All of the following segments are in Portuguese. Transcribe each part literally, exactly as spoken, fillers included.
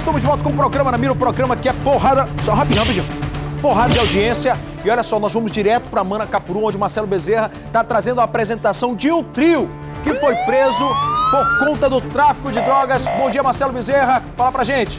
estamos de volta com o programa Na Mira, o programa que é porrada... Só rapidinho, rapidinho. Porrada de audiência. E olha só, nós vamos direto para Manacapuru, onde o Marcelo Bezerra está trazendo a apresentação de um trio que foi preso por conta do tráfico de drogas. Bom dia, Marcelo Bezerra. Fala pra gente.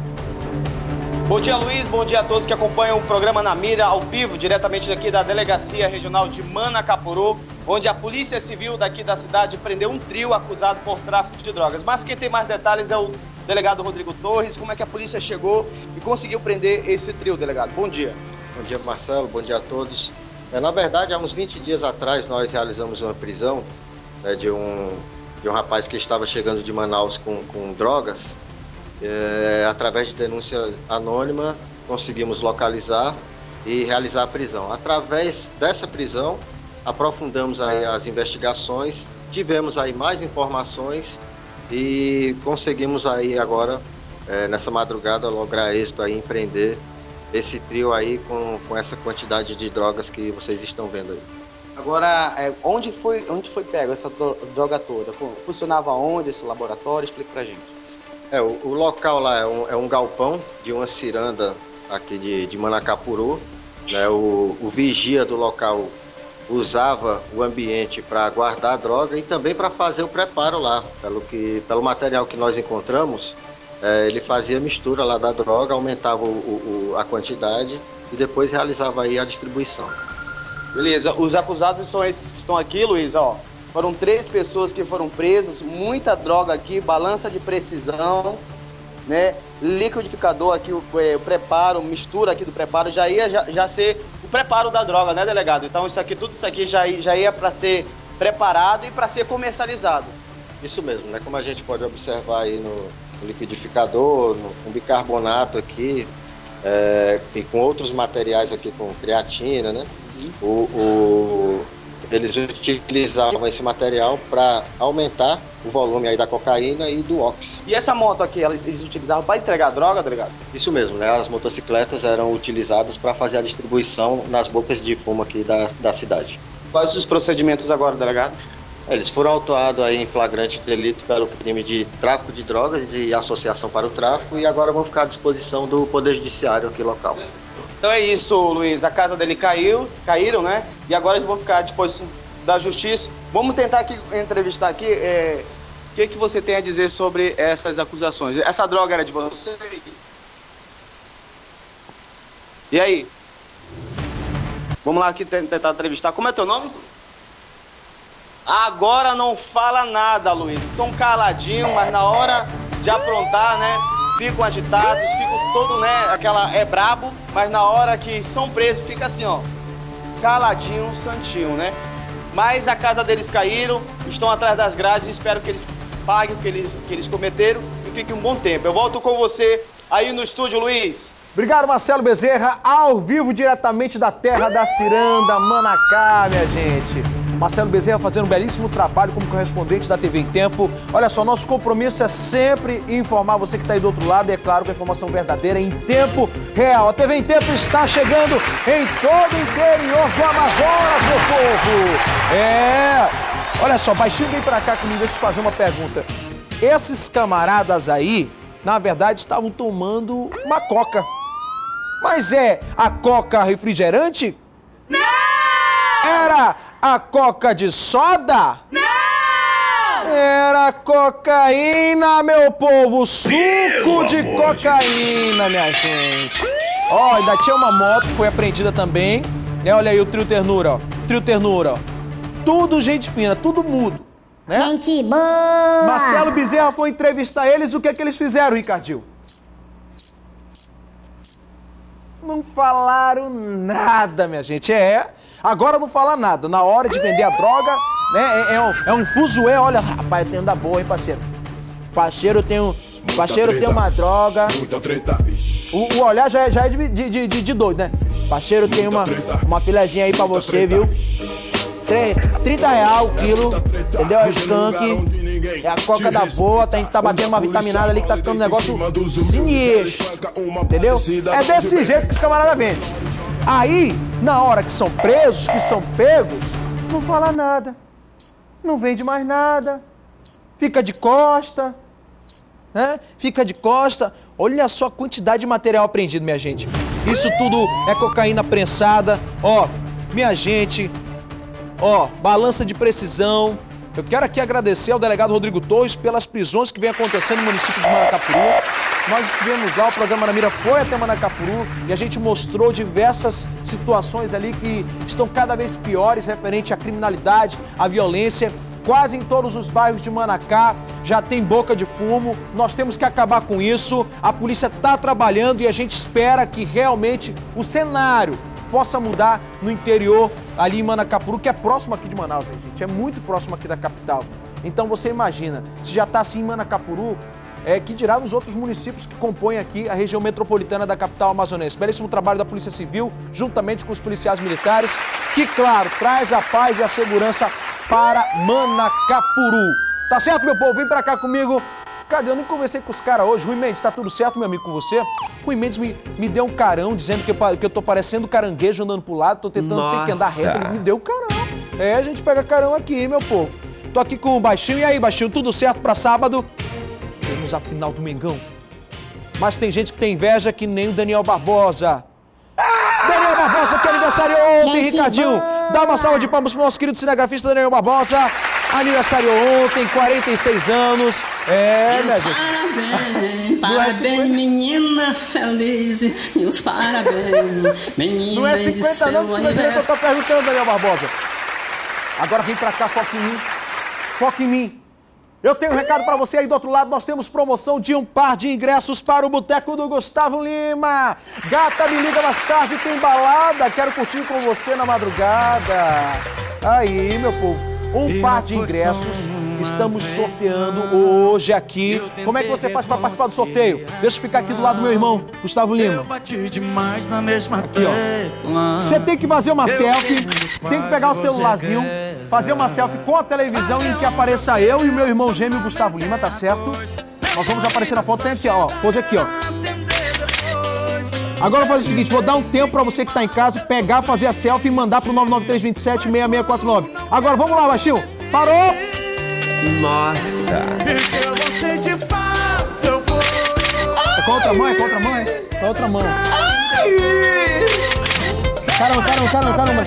Bom dia, Luiz. Bom dia a todos que acompanham o programa Na Mira, ao vivo, diretamente daqui da Delegacia Regional de Manacapuru, onde a Polícia Civil daqui da cidade prendeu um trio acusado por tráfico de drogas. Mas quem tem mais detalhes é o delegado Rodrigo Torres. Como é que a polícia chegou e conseguiu prender esse trio, delegado? Bom dia. Bom dia, Marcelo. Bom dia a todos. É, na verdade, há uns vinte dias atrás, nós realizamos uma prisão né, de, um, de um rapaz que estava chegando de Manaus com, com drogas. É, através de denúncia anônima, conseguimos localizar e realizar a prisão. Através dessa prisão, aprofundamos aí as investigações, tivemos aí mais informações e conseguimos aí agora, é, nessa madrugada, lograr êxito aí em prender esse trio aí com, com essa quantidade de drogas que vocês estão vendo aí. Agora, é, onde foi, onde foi pego essa droga toda? Funcionava onde esse laboratório? Explica pra gente. É, o, o local lá é um, é um galpão de uma ciranda aqui de, de Manacapuru. Né? O, o vigia do local usava o ambiente para guardar a droga e também para fazer o preparo lá. Pelo, que, pelo material que nós encontramos, é, ele fazia mistura lá da droga, aumentava o, o, a quantidade e depois realizava aí a distribuição. Beleza, os acusados são esses que estão aqui, Luiz, ó. Foram três pessoas que foram presas, muita droga aqui, balança de precisão, né? Liquidificador aqui, o, o preparo, mistura aqui do preparo, já ia já, já ser o preparo da droga, né, delegado? Então isso aqui, tudo isso aqui já, já ia para ser preparado e para ser comercializado. Isso mesmo, né? Como a gente pode observar aí no, no liquidificador, no, no bicarbonato aqui, é, e com outros materiais aqui, com creatina, né? Uhum. o, o Eles utilizavam esse material para aumentar o volume aí da cocaína e do óxido. E essa moto aqui, eles utilizavam para entregar droga, delegado? Isso mesmo, né? As motocicletas eram utilizadas para fazer a distribuição nas bocas de fumo aqui da, da cidade. Quais os procedimentos agora, delegado? Eles foram autuados aí em flagrante delito pelo crime de tráfico de drogas e associação para o tráfico e agora vão ficar à disposição do Poder Judiciário aqui local. Então é isso, Luiz. A casa dele caiu, caíram, né? E agora eles vão ficar à disposição da justiça. Vamos tentar aqui entrevistar aqui. É, o que, que você tem a dizer sobre essas acusações? Essa droga era de você? E aí? Vamos lá aqui tentar entrevistar. Como é teu nome? Agora não fala nada, Luiz. Estão caladinho, mas na hora de aprontar, né? Ficam agitados, ficam todo, né, aquela, é brabo, mas na hora que são presos, fica assim, ó, caladinho, santinho, né? Mas a casa deles caíram, estão atrás das grades, espero que eles paguem o que eles, que eles cometeram e fiquem um bom tempo. Eu volto com você aí no estúdio, Luiz. Obrigado, Marcelo Bezerra, ao vivo, diretamente da terra da ciranda, Manacá, minha gente. Marcelo Bezerra fazendo um belíssimo trabalho como correspondente da T V em Tempo. Olha só, nosso compromisso é sempre informar você que está aí do outro lado, e é claro, com a informação verdadeira em tempo real. A T V em Tempo está chegando em todo o interior do Amazonas, meu povo. É... Olha só, baixinho, vem pra cá comigo, deixa eu te fazer uma pergunta. Esses camaradas aí, na verdade, estavam tomando uma coca. Mas é a coca refrigerante? Não! Era a coca de soda? Não! Era cocaína, meu povo! Suco Pelo de cocaína, minha gente! Ó, oh, ainda tinha uma moto que foi apreendida também. É, olha aí o trio ternura, ó. Trio ternura, ó. Tudo gente fina, tudo mudo, né? Gente boa! Marcelo Bezerra foi entrevistar eles, o que é que eles fizeram, Ricardinho? Não falaram nada, minha gente. É, agora não fala nada. Na hora de vender a droga, né? É, é, um, é um fuzué. Olha, rapaz, eu tenho da boa, hein, parceiro? Parceiro, eu tenho. Parceiro, tem uma droga. O, o olhar já é, já é de, de, de, de doido, né? Parceiro, tem uma, uma filezinha aí pra você, viu? trinta real o quilo, entendeu? É skunk, é a coca da boa, a gente tá batendo uma vitaminada ali que tá ficando um negócio sinistro, entendeu? É desse jeito que os camaradas vendem. Aí, na hora que são presos, que são pegos, não fala nada, não vende mais nada, fica de costa, né? Fica de costa. Olha só a quantidade de material apreendido, minha gente. Isso tudo é cocaína prensada. Ó, minha gente, ó, balança de precisão. Eu quero aqui agradecer ao delegado Rodrigo Torres pelas prisões que vem acontecendo no município de Manacapuru. Nós estivemos lá, o programa Na Mira foi até Manacapuru e a gente mostrou diversas situações ali que estão cada vez piores referente à criminalidade, à violência. Quase em todos os bairros de Manacá já tem boca de fumo. Nós temos que acabar com isso. A polícia está trabalhando e a gente espera que realmente o cenário possa mudar no interior, ali em Manacapuru, que é próximo aqui de Manaus, né, gente? É muito próximo aqui da capital. Então você imagina, se já está assim em Manacapuru, é, que dirá nos outros municípios que compõem aqui a região metropolitana da capital amazonense. Belíssimo trabalho da Polícia Civil, juntamente com os policiais militares, que, claro, traz a paz e a segurança para Manacapuru. Tá certo, meu povo? Vem pra cá comigo. Cadê? Eu nem conversei com os caras hoje. Rui Mendes, tá tudo certo, meu amigo, com você? Rui Mendes me, me deu um carão, dizendo que eu, que eu tô parecendo caranguejo andando pro lado, tô tentando ter que andar reto. Ele me deu um carão. É, a gente pega carão aqui, meu povo. Tô aqui com o Baixinho. E aí, Baixinho, tudo certo pra sábado? Temos a final do Mengão. Mas tem gente que tem inveja que nem o Daniel Barbosa. Daniel Barbosa, que aniversário ontem, Ricardinho. Dá uma salva de palmas pro nosso querido cinegrafista Daniel Barbosa. Aniversário ontem, quarenta e seis anos. É, minha gente. Parabéns, parabéns, menina feliz. Meus parabéns, menina. Não é cinquenta anos que o meu diretor tá perguntando, Daniel Barbosa. Agora vem pra cá, foca em mim. Foca em mim. Eu tenho um recado pra você aí do outro lado. Nós temos promoção de um par de ingressos para o Boteco do Gustavo Lima. Gata, me liga mais tarde, tem balada. Quero curtir com você na madrugada. Aí, meu povo. Um par de ingressos estamos sorteando hoje aqui. Como é que você faz para participar do sorteio? Deixa eu ficar aqui do lado do meu irmão, Gustavo Lima. Aqui, ó. Você tem que fazer uma selfie, tem que pegar o celularzinho, fazer uma selfie com a televisão em que apareça eu e o meu irmão gêmeo, Gustavo Lima, tá certo? Nós vamos aparecer na foto, tem aqui, ó. Pose aqui, ó. Agora eu vou fazer o seguinte, vou dar um tempo pra você que tá em casa pegar, fazer a selfie e mandar pro nove nove três dois sete, seis seis quatro nove. Agora, vamos lá, Baixinho. Parou! Nossa! É com a outra mão, é com a outra mão, é com a outra mão. Caramba, caramba, caramba, caramba.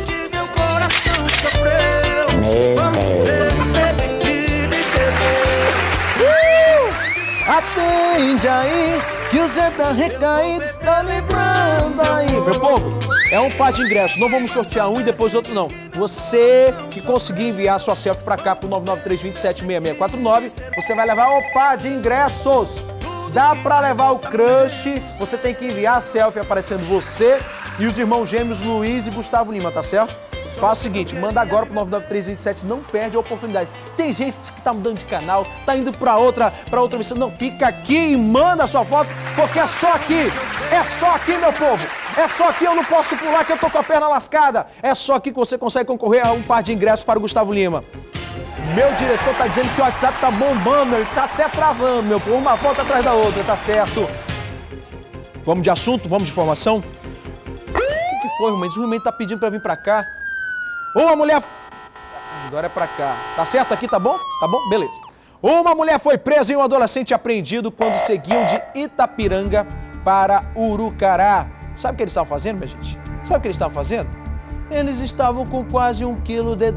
Atende aí, que o Zé tá recaído, está lembrando aí. Meu povo, é um par de ingressos. Não vamos sortear um e depois outro, não. Você que conseguir enviar sua selfie pra cá pro nove nove três dois sete, seis seis quatro nove, você vai levar o par de ingressos. Dá pra levar o crush, você tem que enviar a selfie aparecendo você e os irmãos gêmeos Luiz e Gustavo Lima, tá certo? Faz o seguinte, manda agora pro nove nove três dois sete, não perde a oportunidade. Tem gente que tá mudando de canal, tá indo pra outra, pra outra missão. Não, fica aqui e manda a sua foto, porque é só aqui. É só aqui, meu povo. É só aqui, eu não posso pular que eu tô com a perna lascada. É só aqui que você consegue concorrer a um par de ingressos para o Gustavo Lima. Meu diretor tá dizendo que o WhatsApp tá bombando, ele tá até travando, meu povo. Uma foto atrás da outra, tá certo. Vamos de assunto? Vamos de informação? O que, que foi, Rumendes? O Rumendes tá pedindo pra vir pra cá. Uma mulher... Agora é pra cá. Tá certo aqui, tá bom? Tá bom? Beleza. Uma mulher foi presa e um adolescente apreendido quando seguiam de Itapiranga para Urucará. Sabe o que eles estavam fazendo, minha gente? Sabe o que eles estavam fazendo? Eles estavam com quase um quilo de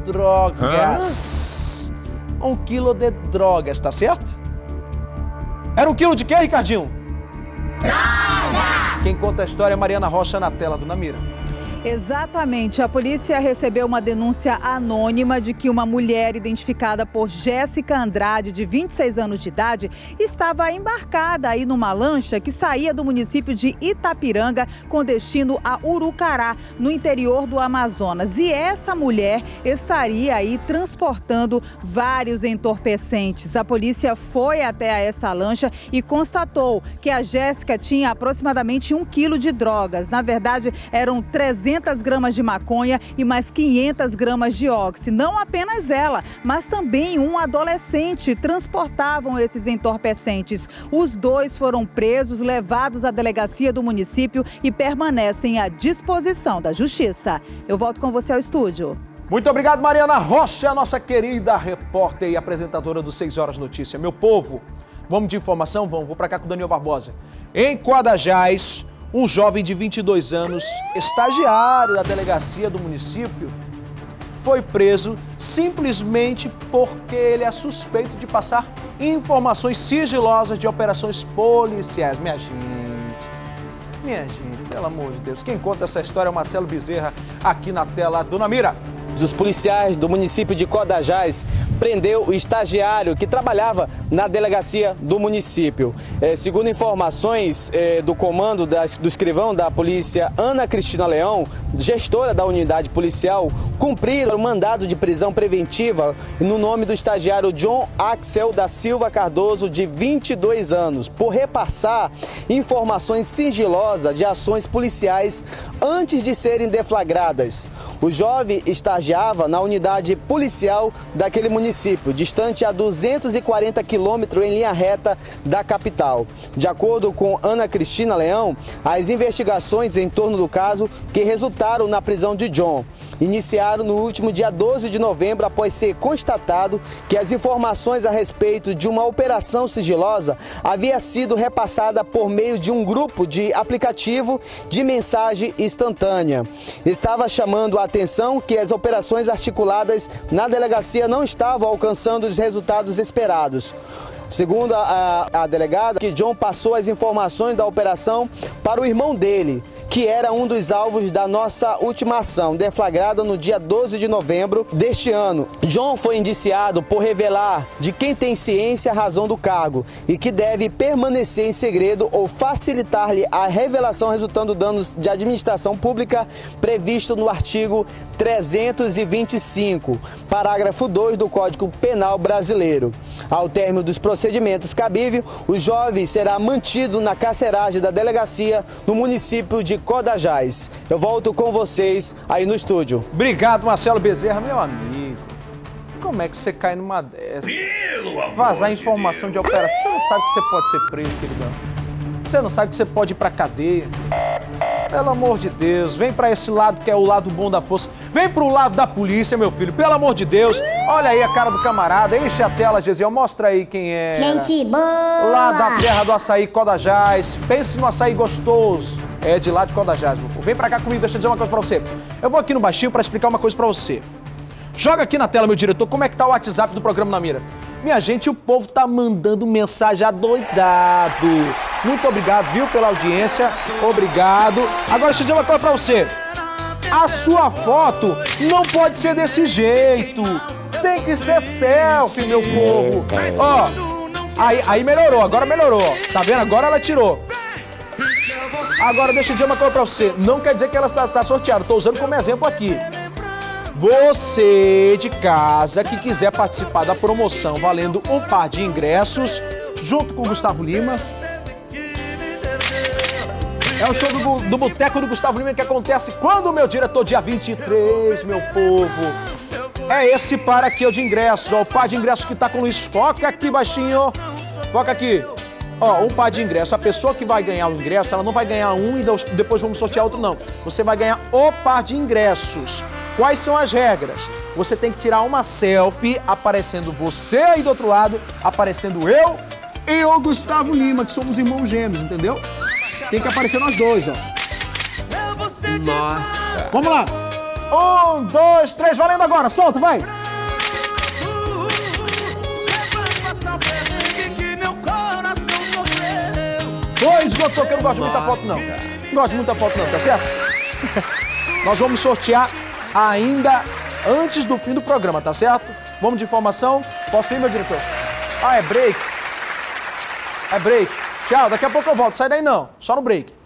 drogas. Hã? Um quilo de drogas, tá certo? Era um quilo de quê, Ricardinho? Droga! Quem conta a história é Mariana Rocha na tela do Na Mira. Exatamente. A polícia recebeu uma denúncia anônima de que uma mulher identificada por Jéssica Andrade, de vinte e seis anos de idade, estava embarcada aí numa lancha que saía do município de Itapiranga com destino a Urucará, no interior do Amazonas. E essa mulher estaria aí transportando vários entorpecentes. A polícia foi até essa lancha e constatou que a Jéssica tinha aproximadamente um quilo de drogas. Na verdade, eram trezentas gramas de maconha e mais quinhentas gramas de oxi. Não apenas ela, mas também um adolescente transportavam esses entorpecentes. Os dois foram presos, levados à delegacia do município e permanecem à disposição da justiça. Eu volto com você ao estúdio. Muito obrigado, Mariana Rocha, nossa querida repórter e apresentadora do seis Horas Notícia. Meu povo, Vamos de informação? Vamos, vou para cá com o Daniel Barbosa. Em Codajás, um jovem de vinte e dois anos, estagiário da delegacia do município, foi preso simplesmente porque ele é suspeito de passar informações sigilosas de operações policiais. Minha gente, minha gente, pelo amor de Deus, quem conta essa história é o Marcelo Bezerra, aqui na tela do Namira. Os policiais do município de Codajás prendeu o estagiário que trabalhava na delegacia do município. É, segundo informações é, do comando da, do escrivão da polícia, Ana Cristina Leão, gestora da unidade policial, cumpriram o mandado de prisão preventiva no nome do estagiário John Axel da Silva Cardoso, de vinte e dois anos, por repassar informações sigilosas de ações policiais antes de serem deflagradas. O jovem estagiário na unidade policial daquele município, distante a duzentos e quarenta quilômetros em linha reta da capital. De acordo com Ana Cristina Leão, as investigações em torno do caso que resultaram na prisão de John iniciaram no último dia doze de novembro, após ser constatado que as informações a respeito de uma operação sigilosa havia sido repassada por meio de um grupo de aplicativo de mensagem instantânea. Estava chamando a atenção que as operações articuladas na delegacia não estavam alcançando os resultados esperados. Segundo a, a, a delegada, que John passou as informações da operação para o irmão dele, que era um dos alvos da nossa última ação, deflagrada no dia doze de novembro deste ano. John foi indiciado por revelar de quem tem ciência a razão do cargo e que deve permanecer em segredo ou facilitar-lhe a revelação resultando danos de administração pública previsto no artigo trezentos e vinte e cinco, parágrafo dois do Código Penal Brasileiro. Ao término dos procedimentos cabíveis, o jovem será mantido na carceragem da delegacia no município de Codajás. Eu volto com vocês aí no estúdio. Obrigado, Marcelo Bezerra, meu amigo. Como é que você cai numa dessa? Vazar informação de operação. Você não sabe que você pode ser preso, queridão. Você não sabe que você pode ir pra cadeia. Pelo amor de Deus, vem pra esse lado que é o lado bom da força. Vem pro lado da polícia, meu filho. Pelo amor de Deus. Olha aí a cara do camarada. Enche a tela, Gesiel. Mostra aí quem é. Gente boa! Lá da terra do açaí, Codajás. Pense no açaí gostoso. É de lá de Codajás, meu povo. Vem pra cá comigo, deixa eu dizer uma coisa pra você. Eu vou aqui no baixinho pra explicar uma coisa pra você. Joga aqui na tela, meu diretor, como é que tá o WhatsApp do programa Na Mira. Minha gente, o povo tá mandando mensagem adoidado. Muito obrigado, viu, pela audiência. Obrigado. Agora, deixa eu dizer uma coisa pra você. A sua foto não pode ser desse jeito. Tem que ser selfie, meu povo. Ó, aí, aí melhorou, agora melhorou. Tá vendo? Agora ela tirou. Agora, deixa eu dizer uma coisa pra você. Não quer dizer que ela está, está sorteada. Tô usando como exemplo aqui. Você de casa que quiser participar da promoção valendo um par de ingressos, junto com o Gustavo Lima. É o show do, do Boteco do Gustavo Lima que acontece quando, meu diretor? Dia vinte e três, meu povo. É esse par aqui, ó, de ingressos. Ó, o par de ingressos que tá com o Luiz. Foca aqui, baixinho. Foca aqui. Ó, um par de ingressos. A pessoa que vai ganhar o ingresso, ela não vai ganhar um e depois vamos sortear outro, não. Você vai ganhar o par de ingressos. Quais são as regras? Você tem que tirar uma selfie aparecendo você aí do outro lado, aparecendo eu e o Gustavo Lima, que somos irmãos gêmeos, entendeu? Tem que aparecer nós dois, ó. Nossa. Vamos lá. Um, dois, três, valendo agora. Solta, vai. Foi, esgotou, que eu não gosto de muita foto, não. Não gosto de muita foto, não, tá certo? Nós vamos sortear ainda antes do fim do programa, tá certo? Vamos de informação. Posso ir, meu diretor? Ah, é break. É break. Tchau, daqui a pouco eu volto. Sai daí não, só no break.